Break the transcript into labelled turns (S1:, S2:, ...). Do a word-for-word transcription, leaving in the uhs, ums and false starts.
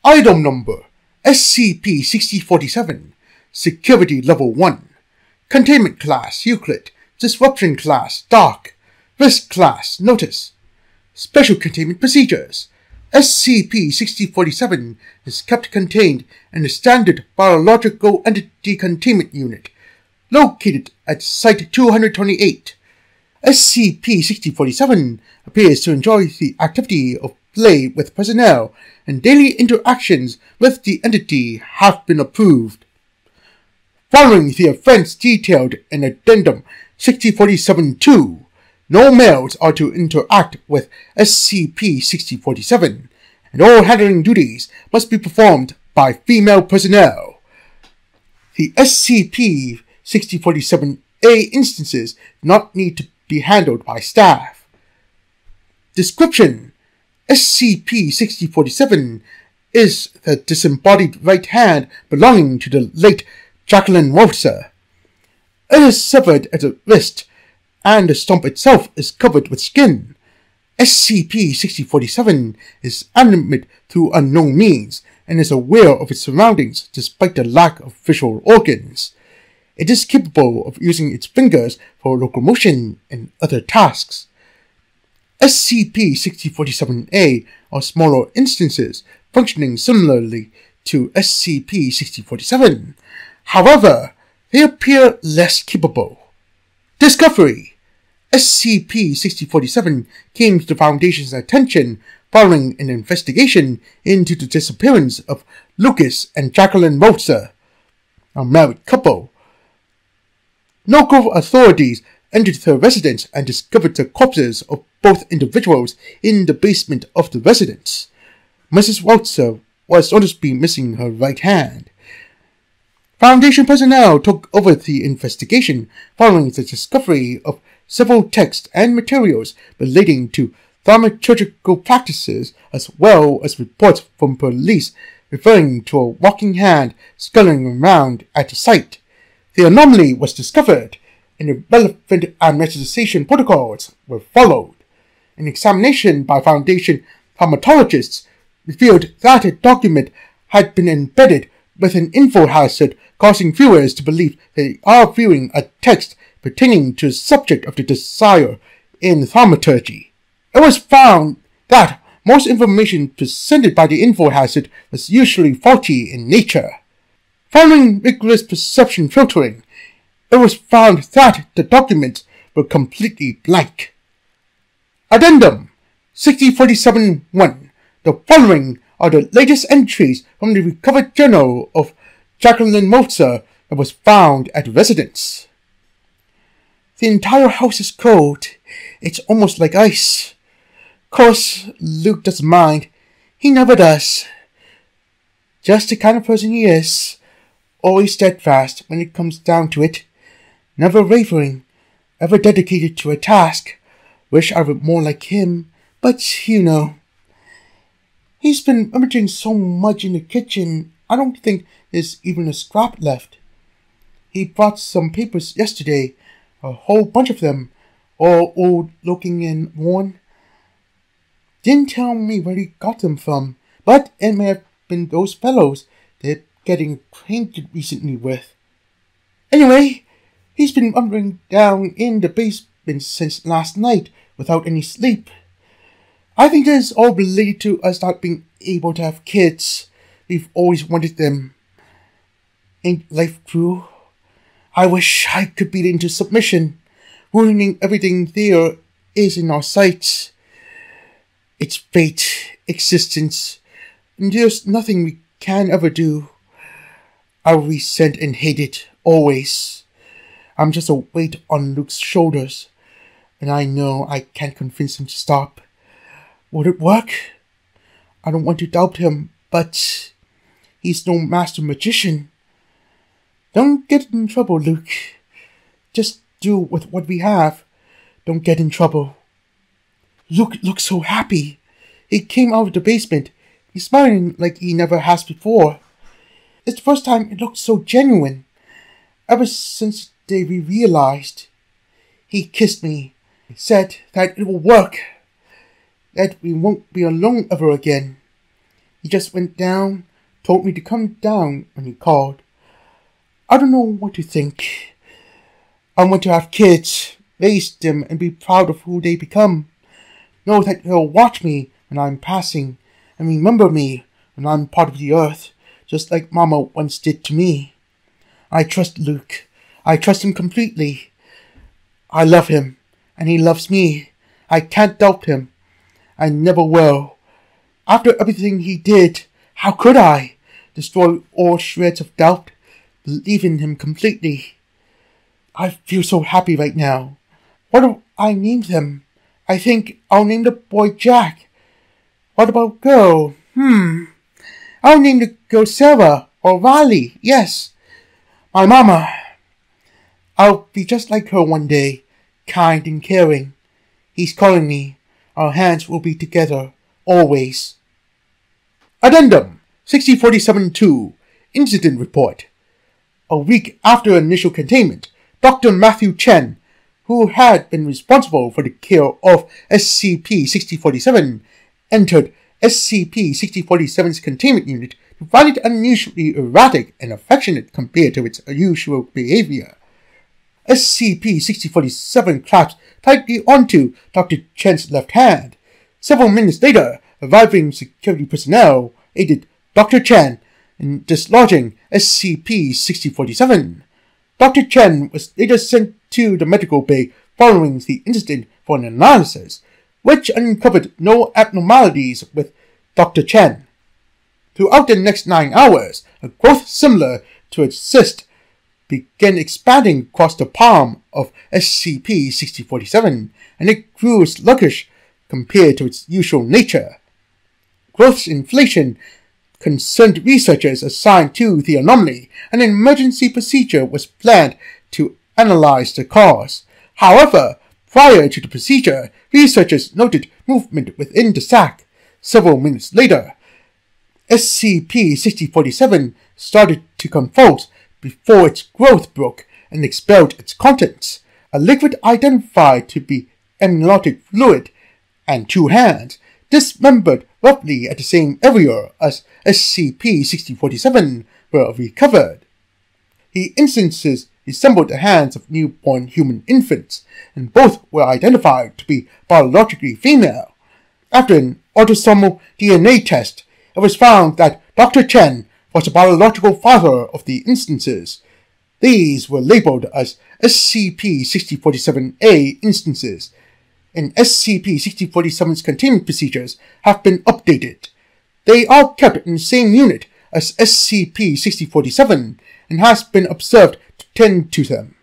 S1: Item Number S C P sixty forty-seven, Security Level one, Containment Class Euclid, Disruption Class Dark, Risk Class Notice. Special Containment Procedures. S C P sixty forty-seven is kept contained in the Standard Biological Entity Containment Unit, located at Site two hundred twenty-eight. S C P sixty forty-seven appears to enjoy the activity of play with personnel, and daily interactions with the entity have been approved. Following the offense detailed in Addendum sixty forty-seven two, no males are to interact with S C P sixty forty-seven, and all handling duties must be performed by female personnel. The S C P sixty forty-seven A instances do not need to be handled by staff. Description: S C P sixty forty-seven is the disembodied right hand belonging to the late Jacqueline Waltzer. It is severed at the wrist, and the stump itself is covered with skin. S C P sixty forty-seven is animate through unknown means, and is aware of its surroundings despite the lack of visual organs. It is capable of using its fingers for locomotion and other tasks. S C P sixty forty-seven A are smaller instances functioning similarly to S C P sixty forty-seven. However, they appear less capable. Discovery: S C P sixty forty-seven came to the Foundation's attention following an investigation into the disappearance of Lucas and Jacqueline Waltzer, a married couple. Local authorities entered their residence and discovered the corpses of both individuals in the basement of the residence. Missus Waltzer was noticeably missing her right hand. Foundation personnel took over the investigation following the discovery of several texts and materials relating to thaumaturgical practices, as well as reports from police referring to a walking hand scuttling around at the site. The anomaly was discovered, and the relevant administration protocols were followed. An examination by Foundation thaumatologists revealed that a document had been embedded with an info hazard, causing viewers to believe they are viewing a text pertaining to the subject of the desire in thaumaturgy. It was found that most information presented by the info hazard was usually faulty in nature. Following rigorous perception filtering, it was found that the documents were completely blank. Addendum sixty forty-seven one. The following are the latest entries from the recovered journal of Jacqueline Waltzer that was found at the residence. The entire house is cold. It's almost like ice. Course, Luke doesn't mind. He never does. Just the kind of person he is. Always steadfast when it comes down to it. Never wavering. Ever dedicated to a task. Wish I were more like him, but you know. He's been rummaging so much in the kitchen, I don't think there's even a scrap left. He brought some papers yesterday, a whole bunch of them, all old looking and worn. Didn't tell me where he got them from, but it may have been those fellows they're getting acquainted recently with. Anyway, he's been wandering down in the basement since last night without any sleep. I think this is all related to us not being able to have kids. We've always wanted them. Ain't life cruel? I wish I could beat into submission, ruining everything there is in our sights. It's fate, existence, and there's nothing we can ever do. I resent and hate it, always. I'm just a weight on Luke's shoulders, and I know I can't convince him to stop. Would it work? I don't want to doubt him, but he's no master magician. Don't get in trouble, Luke. Just do with what we have. Don't get in trouble. Luke looks so happy. He came out of the basement. He's smiling like he never has before. It's the first time it looks so genuine. Ever since the day we realized. He kissed me, said that it will work, that we won't be alone ever again. He just went down, told me to come down when he called. I don't know what to think. I want to have kids, raise them, and be proud of who they become. Know that he'll watch me when I'm passing, and remember me when I'm part of the earth, just like Mama once did to me. I trust Luke. I trust him completely. I love him, and he loves me. I can't doubt him. I never will. After everything he did, how could I destroy all shreds of doubt, believe in him completely? I feel so happy right now. What do I name them? I think I'll name the boy Jack. What about girl? Hmm. I'll name the girl Sarah or Riley. Yes. My mama. I'll be just like her one day, kind and caring. He's calling me. Our hands will be together, always. Addendum sixty forty-seven two Incident Report. A week after initial containment, Doctor Matthew Chen, who had been responsible for the care of S C P sixty forty-seven, entered S C P sixty forty-seven's containment unit to find it unusually erratic and affectionate compared to its usual behavior. S C P sixty forty-seven clasped tightly onto Doctor Chen's left hand. Several minutes later, arriving security personnel aided Doctor Chen in dislodging S C P sixty forty-seven. Doctor Chen was later sent to the medical bay following the incident for an analysis, which uncovered no abnormalities with Doctor Chen. Throughout the next nine hours, a growth similar to a cyst began expanding across the palm of S C P sixty forty-seven, and it grew sluggish compared to its usual nature. Growth's inflation concerned researchers assigned to the anomaly, and an emergency procedure was planned to analyze the cause. However, prior to the procedure, researchers noted movement within the sac. Several minutes later, S C P sixty forty-seven started to convulse before its growth broke and expelled its contents, a liquid identified to be amniotic fluid, and two hands, dismembered roughly at the same area as S C P sixty forty-seven, were recovered. The instances resembled the hands of newborn human infants, and both were identified to be biologically female. After an autosomal D N A test, it was found that Doctor Chen was the biological father of the instances. These were labeled as S C P sixty forty-seven A instances, and S C P sixty forty-seven's containment procedures have been updated. They are kept in the same unit as S C P sixty forty-seven and has been observed to tend to them.